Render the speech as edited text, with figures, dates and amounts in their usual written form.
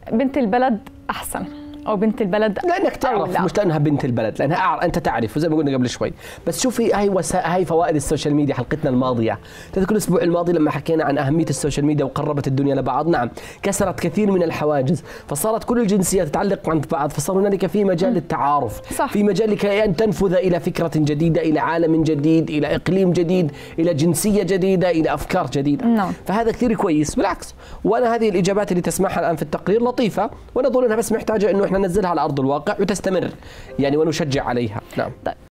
بنت البلد احسن او بنت البلد لانك تعرف، مش لانها بنت البلد، لانها انت تعرف زي ما قلنا قبل شوي. بس شوفي هاي فوائد السوشيال ميديا. حلقتنا الماضيه تذكر الاسبوع الماضي لما حكينا عن اهميه السوشيال ميديا وقربت الدنيا لبعض؟ نعم، كسرت كثير من الحواجز، فصارت كل الجنسيات تتعلق عند بعض، فصار هنالك في مجال للتعارف، صح. في مجال لكي ان تنفذ الى فكره جديده، الى عالم جديد، الى اقليم جديد، الى جنسيه جديده، الى افكار جديده. نعم. فهذا كثير كويس بالعكس. وانا هذه الاجابات اللي تسمعها الان في التقرير لطيفه، ونظن انها بس محتاجه انه احنا ننزلها على ارض الواقع وتستمر يعني، ونشجع عليها. نعم. طيب.